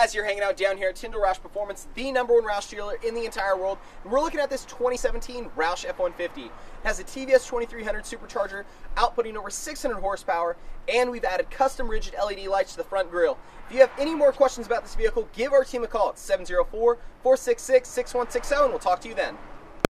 guys, you're hanging out down here at Tindol ROUSH Performance, the #1 Roush dealer in the entire world. And we're looking at this 2017 Roush F150. It has a TVS 2300 Supercharger, outputting over 600 horsepower, and we've added custom rigid LED lights to the front grille. If you have any more questions about this vehicle, give our team a call at 704-466-6160, and we'll talk to you then.